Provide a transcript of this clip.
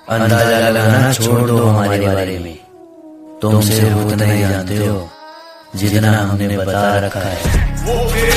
अंदाजा लगाना छोड़ दो हमारे बारे में। तुम सिर्फ उतना ही जानते हो जितना हमने बता रखा है।